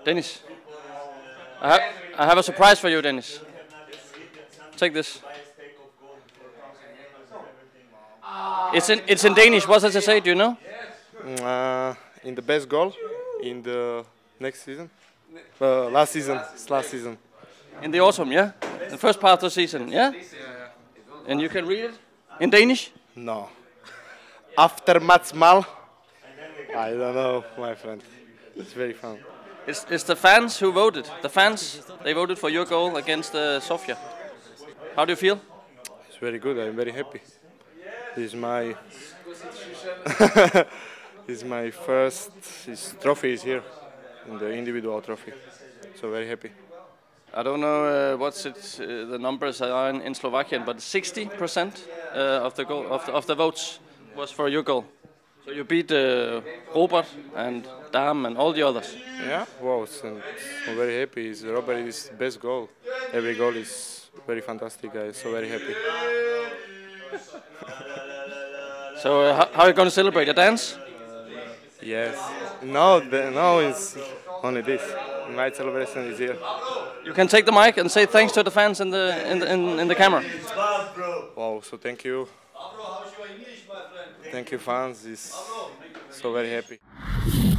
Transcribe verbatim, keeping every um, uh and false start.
Dennis, I, ha I have a surprise for you, Dennis. Take this. It's in it's in Danish. What does it say? Do you know? Uh, in the best goal in the next season, uh, last season, it's last season. In the autumn, yeah. The first part of the season, yeah. And you can read it in Danish. No. After Mats Mal, I don't know, my friend. It's very fun. It's it's the fans who voted. The fans they voted for your goal against uh, Sofia. How do you feel? It's very good. I'm very happy. This is my this is my first this trophy is here in the individual trophy. So very happy. I don't know uh, what's it. Uh, the numbers are in, in Slovakian, but sixty percent uh, of the goal of the, of the votes was for your goal. So you beat uh, Robert and Dam and all the others. Yeah. Wow. So I'm very happy. It's Robert is best goal. Every goal is very fantastic. I'm so very happy. So uh, how, how are you going to celebrate? A dance? Yes. No, the, no, it's only this. My celebration is here. You can take the mic and say thanks to the fans in the in the in, in the camera. Wow. So thank you. Thank you, fans. It's so very happy.